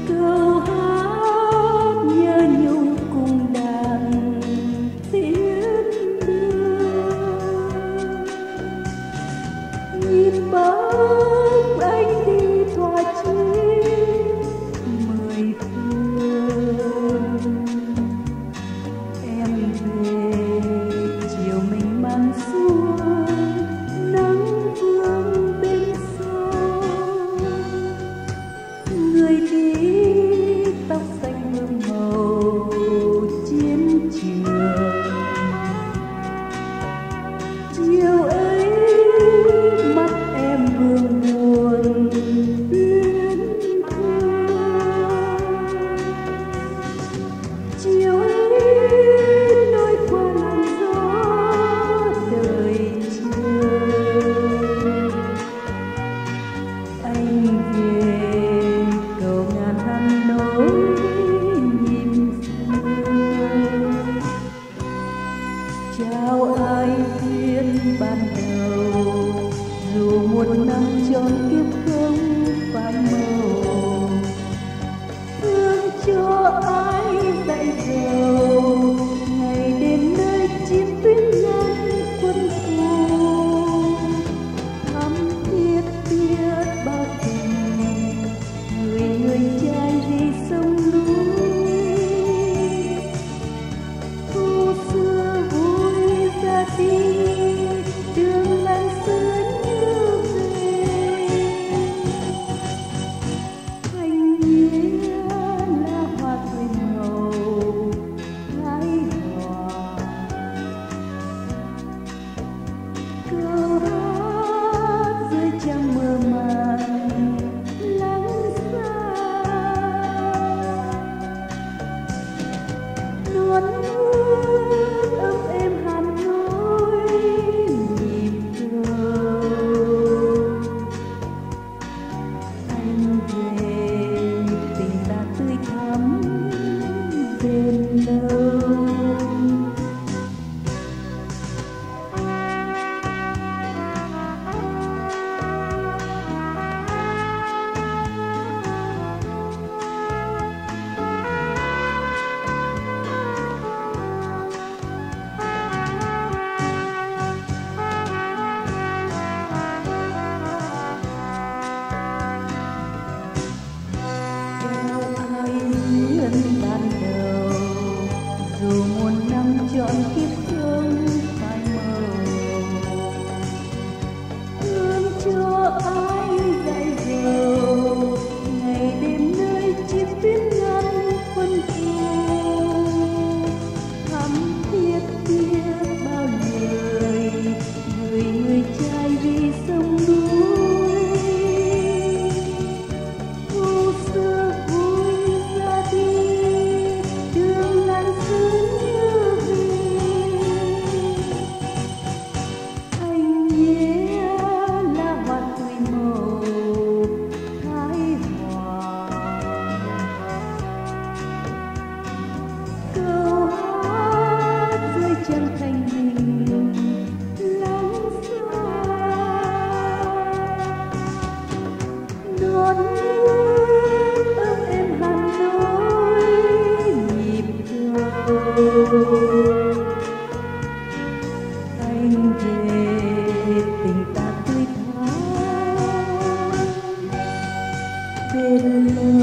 câu hát nhớ nhung cùng đàn tiếng đưa, nhìn bóng anh đi thỏa chí mười phương. Em về chiều mình mang xuống nắng vương bên sông, người đi tóc xanh hương màu chiến trường. Chiều ấy mắt em vương buồn luyến thương, chiều ấy lối qua làn gió đời chờ. Anh về cầu ngàn năm nối nhịp xưa, chào ai thiên ban đầu, dù một năm tròn kiếp không phai màu. Thương cho ai dạy dầu, ngày đến nơi chiến tuyến ngăn quân thù. Thắm thiết biết bao tình, người trai đi sông núi. Thu xưa vui ra đi, đường làng xưa như về. Anh nhớ là hoa tươi màu thái hòa, câu hát dưới trăng mơ màng lắng xa. Non nước ấm êm Hà Nội nhịp cầu. Anh về tình ta tươi thắm bền lâu. Ban đầu dù muôn năm trọn kiếp không phai màu. Thương cho ai dạy dầu, ngày đêm nơi chiến tuyến ngăn quân thù. Thắm thiết biết bao lời, người trai vì sông núi. Thu xưa vui ra đi, đường làng xưa như về. Anh nhớ là hoa tươi màu thái hòa, câu hát dưới chân thành mình lắng xa. Non nước ấm êm Hà Nội nhịp cầu. Anh về tình ta tươi thắm bên lâu.